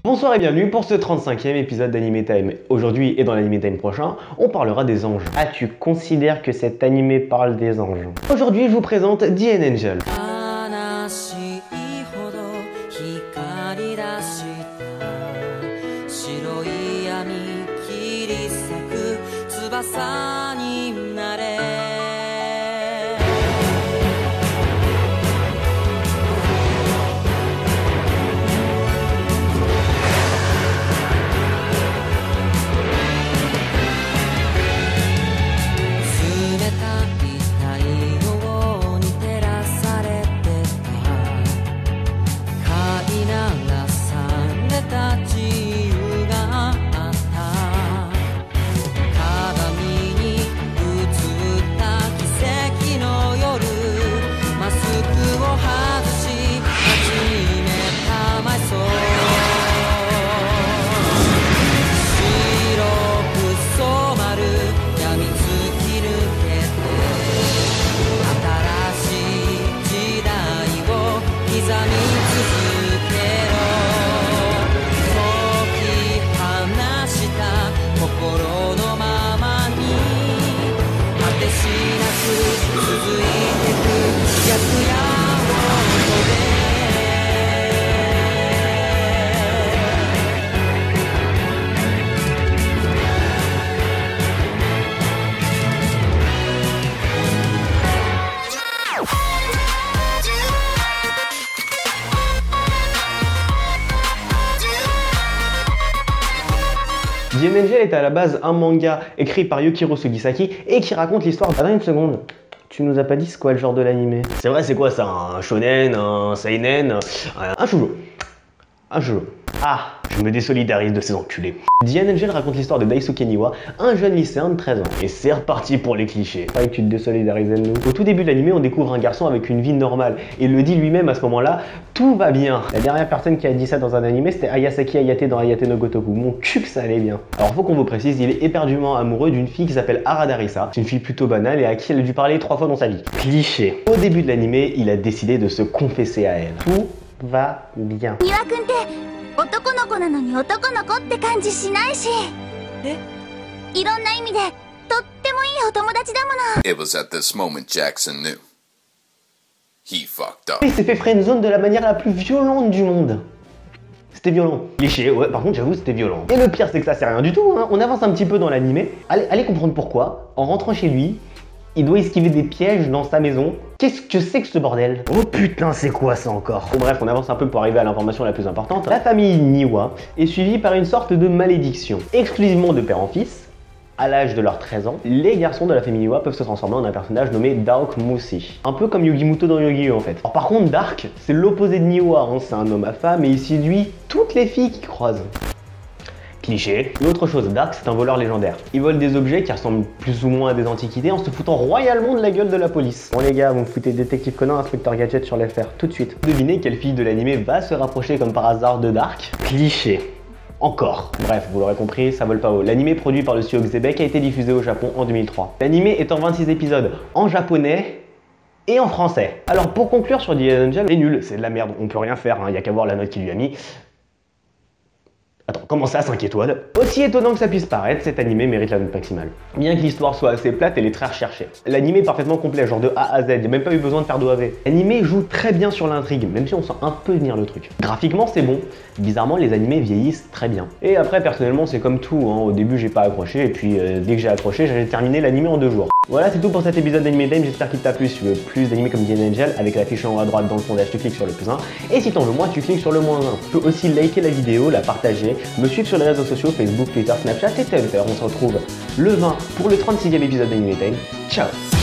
Bonsoir et bienvenue pour ce 35e épisode d'Anime Time. Aujourd'hui et dans l'Anime Time prochain, on parlera des anges. Ah, tu considères que cet animé parle des anges? Aujourd'hui, je vous présente The Angel. The Angel est à la base un manga écrit par Yukiro Sugisaki et qui raconte l'histoire... Attends une seconde, tu nous as pas dit c'est quoi le genre de l'animé? C'est vrai, c'est quoi ça? Un shonen, un seinen, un shoujo? Un shoujo. Ah, je me désolidarise de ces enculés. The Angel raconte l'histoire de Daisuke Niwa, un jeune lycéen de 13 ans. Et c'est reparti pour les clichés. Pareil que tu te désolidarisais de nous. Au tout début de l'animé, on découvre un garçon avec une vie normale. Et il le dit lui-même à ce moment-là, tout va bien. La dernière personne qui a dit ça dans un animé, c'était Ayasaki Ayate dans Ayate no Gotoku. Mon cul que ça allait bien. Alors faut qu'on vous précise, il est éperdument amoureux d'une fille qui s'appelle Aradarisa. C'est une fille plutôt banale et à qui elle a dû parler 3 fois dans sa vie. Cliché. Au début de l'animé, il a décidé de se confesser à elle. Tout va bien. It was at this moment Jackson knew. He fucked up. Il s'est fait friendzone de la manière la plus violente du monde. C'était violent. Cliché, ouais, par contre j'avoue c'était violent. Et le pire c'est que ça c'est rien du tout, hein. On avance un petit peu dans l'animé. Allez comprendre pourquoi. En rentrant chez lui, il doit esquiver des pièges dans sa maison. Qu'est-ce que c'est que ce bordel? Oh putain, c'est quoi ça encore? Bon bref, on avance un peu pour arriver à l'information la plus importante. La famille Niwa est suivie par une sorte de malédiction. Exclusivement de père en fils, à l'âge de leurs 13 ans, les garçons de la famille Niwa peuvent se transformer en un personnage nommé Dark Mushi. Un peu comme Yugimuto dans Yu-Gi-Oh en fait. Alors, par contre, Dark, c'est l'opposé de Niwa, hein. C'est un homme à femme et il séduit toutes les filles qu'il croise. Cliché. Une autre chose, Dark c'est un voleur légendaire. Il vole des objets qui ressemblent plus ou moins à des antiquités en se foutant royalement de la gueule de la police. Bon les gars, vous me foutez détective Conan, inspecteur Gadget sur les fers, tout de suite. Devinez quelle fille de l'animé va se rapprocher comme par hasard de Dark? Cliché. Encore. Bref, vous l'aurez compris, ça vole pas haut. L'animé produit par le studio Xebec a été diffusé au Japon en 2003. L'animé est en 26 épisodes en japonais et en français. Alors pour conclure sur The Angel, c'est nul, c'est de la merde, on peut rien faire, hein. Y a qu'à voir la note qu'il lui a mis. Attends, comment ça 5 étoiles? Aussi étonnant que ça puisse paraître, cet animé mérite la note maximale. Bien que l'histoire soit assez plate, elle est très recherchée. L'animé est parfaitement complet, genre de A à Z, il n'y a même pas eu besoin de faire d'OAV. L'animé joue très bien sur l'intrigue, même si on sent un peu venir le truc. Graphiquement c'est bon, bizarrement les animés vieillissent très bien. Et après personnellement c'est comme tout, hein. Au début j'ai pas accroché, et puis dès que j'ai accroché, j'ai terminé l'animé en 2 jours. Voilà, c'est tout pour cet épisode d'Anime Time, j'espère qu'il t'a plu. Si tu veux plus d'animés comme The Angel, avec l'affiche en haut à droite dans le sondage, tu cliques sur le +1. Et si t'en veux moins, tu cliques sur le -1. Tu peux aussi liker la vidéo, la partager, me suivre sur les réseaux sociaux, Facebook, Twitter, Snapchat et Twitter. On se retrouve le 20 pour le 36e épisode d'Anime Time. Ciao!